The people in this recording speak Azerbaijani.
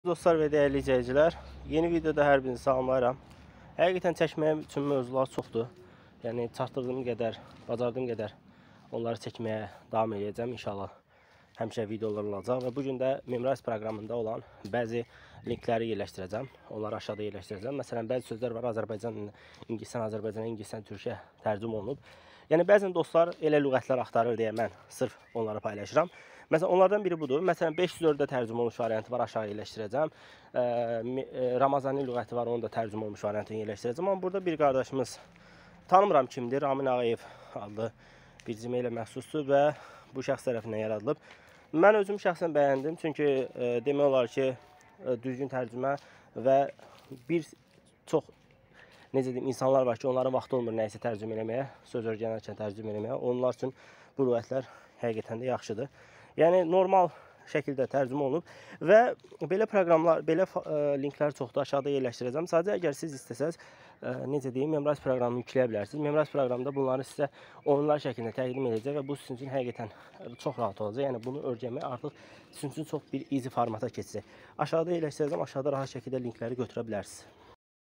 Dostlar və dəyərli izləyicilər, yeni videoda hər birini salamlayıram. Həqiqətən çəkməyə üçün mövzular çoxdur. Yəni çatdırdığım qədər, bacardığım qədər onları çəkməyə davam edəcəm inşallah. Həmişə videolar olacaq və bu gün də Memrise proqramında olan bəzi linkləri yerləşdirəcəm. Onları aşağıda yerləşdirəcəm. Məsələn, bəzi sözlər var Azərbaycan ingilisdən Azərbaycana, ingilisdən türkə tərcümə olunub. Yəni bəzən dostlar elə lüğətlər axtarır deyə mən sırf onları paylaşıram. Məsələn, onlardan biri budur. Məsələn, 504-də tərcümə olmuş variantı var, aşağı yerləşdirəcəm. Ramazani lüğəti var, onu da tərcümə olmuş variantını yerləşdirəcəm. Amma burada bir qardaşımız, tanımıram kimdir, Ramin Ağayev adlı bir cümlə ilə məxsusdur və bu şəxs tərəfindən yaradılıb. Mən özüm şəxsən bəyəndim, çünki demək olar ki, düzgün tərcümə və bir çox necə deyim, insanlar var ki, onların vaxtı olmur nəyisə tərcümə eləməyə, söz öyrənərkən tərcümə eləməyə. Onlar üçün bu lüğətlər həqiqətən də yaxşıdır. Yəni normal şəkildə tərcümə olunub və belə proqramlar, belə linklər çoxdur, aşağıda yerləşdirəcəm. Sadəcə əgər siz istəsəz, necə deyim, Memrise proqramını yükləyə bilərsiniz. Memrise proqramında bunları sizə oyunlar şəklində təqdim edəcək və bu sizin üçün həqiqətən çox rahat olacaq. Yəni bunu öyrənmək artıq sizin üçün çox bir easy formata keçəcək. Aşağıda yerləşdirəcəm, aşağıda rahat şəkildə linkləri götürə bilərsiniz.